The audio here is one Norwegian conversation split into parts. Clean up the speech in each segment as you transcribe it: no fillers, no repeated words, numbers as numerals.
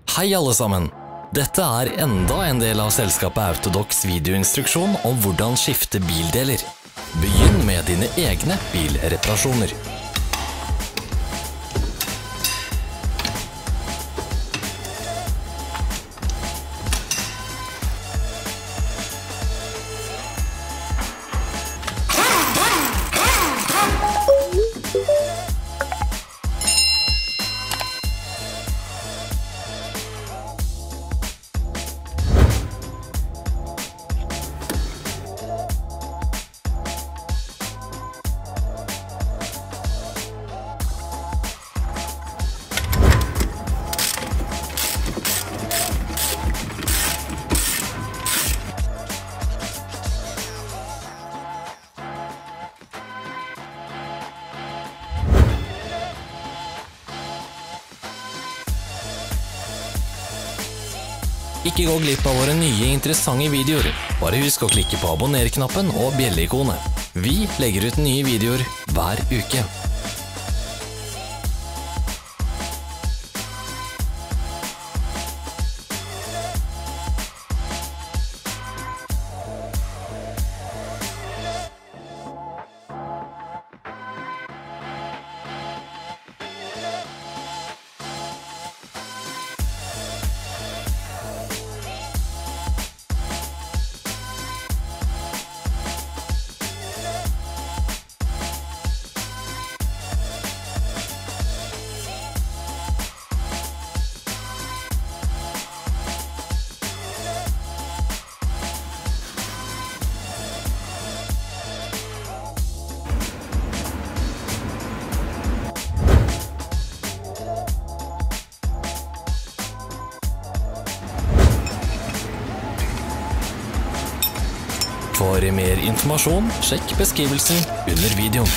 Hei alle sammen! Dette er enda en del av selskapet Autodocs videoinstruksjon om hvordan skifte bildeler. Begynn med dine egne bilreparasjoner. Ikke gå glipp av våre nye interessante videoer. Bare husk å klikke på abonner-knappen og bjelle-ikonet. Vi legger ut nye videoer hver uke. For mer informasjon, sjekk beskrivelsen under videoen.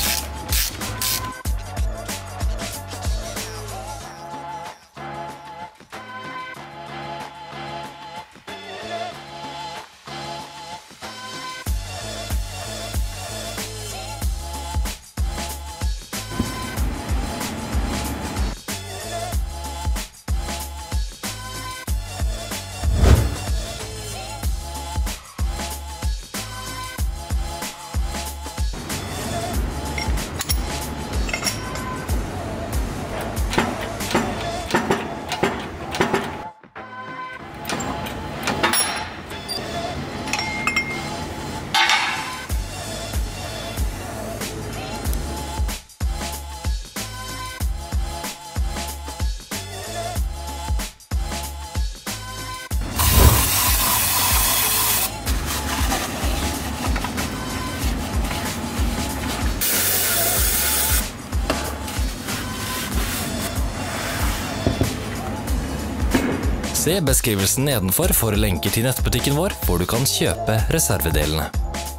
Se beskrivelsen nedenfor for lenker til nettbutikken vår, hvor du kan kjøpe reservedelene.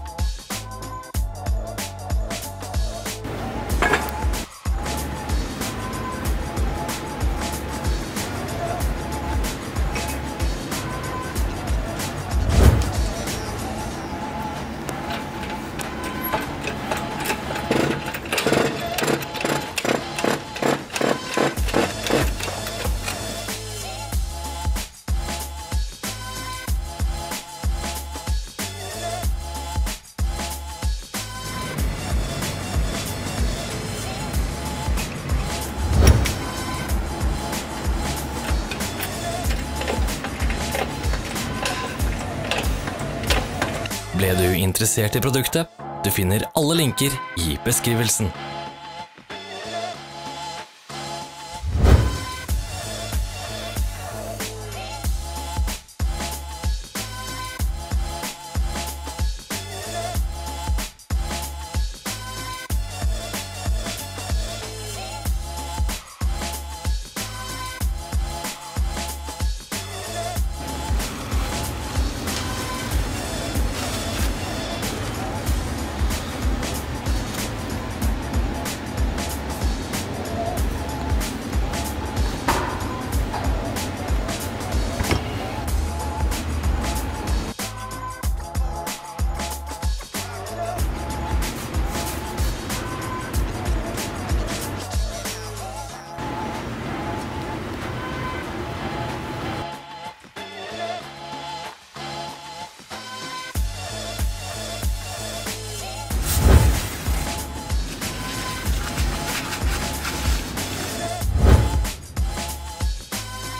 Ble du interessert i produktet? Du finner alle linker i beskrivelsen.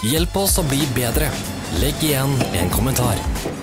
Hjelp oss å bli bedre. Legg igjen en kommentar.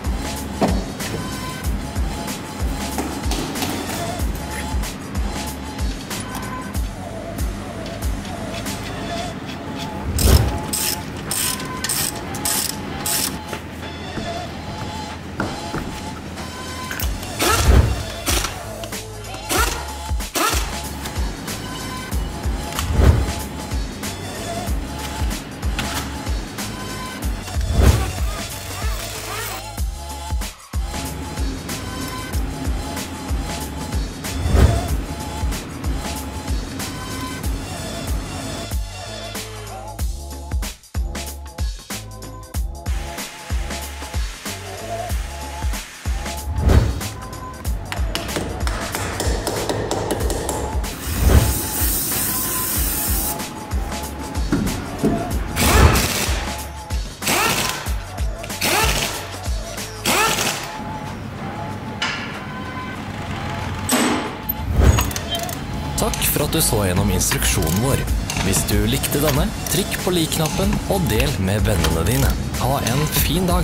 Takk for at du så gjennom instruksjonen vår. Hvis du likte denne, trykk på lik-knappen og del med vennene dine. Ha en fin dag!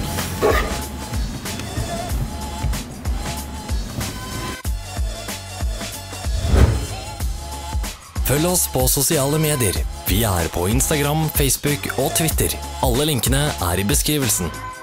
Følg oss på sosiale medier. Vi er på Instagram, Facebook og Twitter. Alle linkene er i beskrivelsen.